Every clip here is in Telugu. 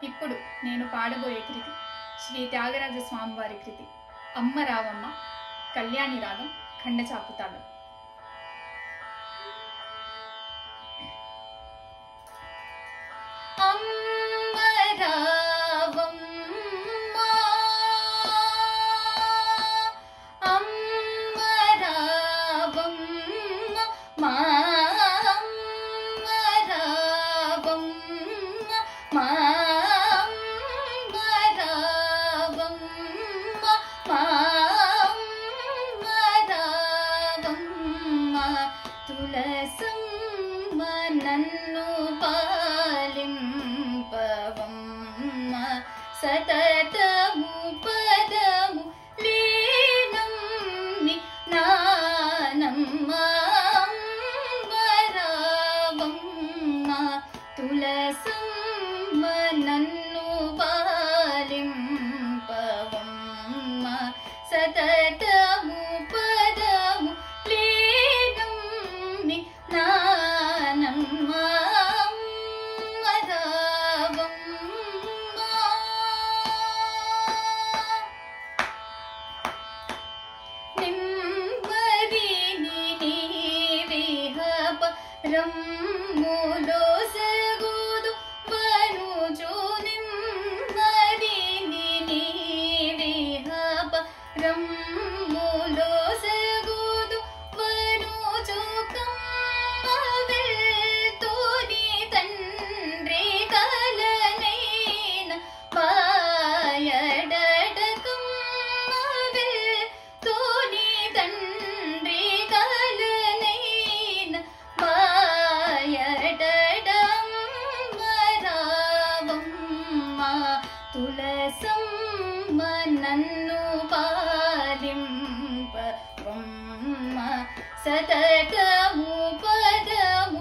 ఇప్పుడు నేను పాడబోయే కృతి శ్రీ త్యాగరాజ స్వామివారి కృతి అమ్మ రావమ్మ కళ్యాణి రాగం ఖండచాపు తాళం. అమ్మ రావమ్మ అమ్మ రావమ్మ మా అమ్మ రావమ్మ మా అమ్మ రావమ్మ మా అమ్మ రావమ్మ తులసమ్మ నన్ను పాలింపవమ్మ సతతము పదము లీనమ్మి నానమ్మ అమ్మ రావమ్మ తులసమ్మ నన్ను పాలింపవమ్మ సతతము పదము లీనమ్మి నానమ్మ అమ్మ రావమ్మ. నిమ్మదిని నీవిహప రమ్ములో సగుదు వనుజు నిమ్మదిని నీవిహప రమ్ములో సగుదు వనుజు కమ్మ వెల్తోని తండ్రి కలనైన పాయడకమ్మ వెల్తోని తండ్రి కలనైన పాయడమ్మ రావమ్మ తులసమ్మ నన్ను పాలింపవమ్మ సతతము పదము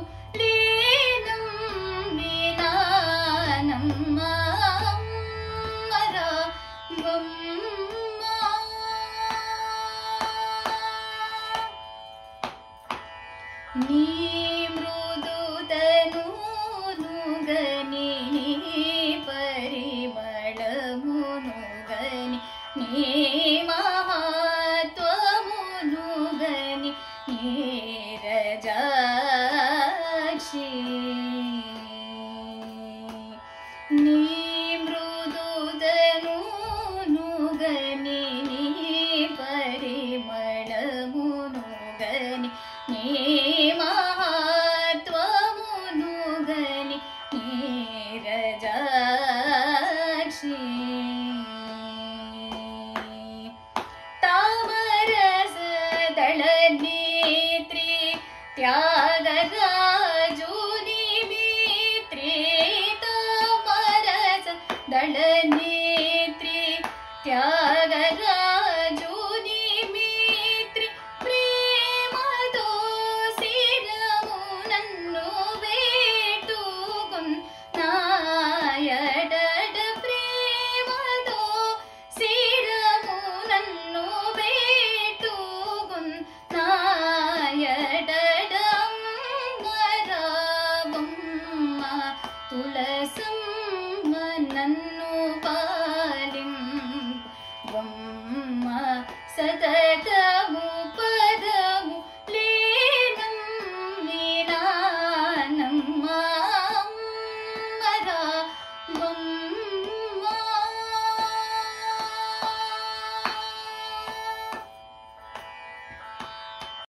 లీనమ్మి నానమ్మ అమ్మ రావమ్మ. నీ మృదుతనుగని నీ పరిమళమునుగని నీ మహత్వమునుగని నీరజాక్షి నీ మృదుతనుగని నీ పరిమళమునుగని నీ మహత్వమునుగని నీరజాక్షి తామరస దళనేత్రి త్యాగరాజు నిమిత్రి తామరస దళనేత్రి త్యాగరాజు నిమిత్రి ప్రేమతో శిరము నన్ను వేటుకున్ నాయడ ప్రేమతో శిరము నన్ను వేటుకున్ నాయడమ్మ రావమ్మ తులసమ్మ నన్ను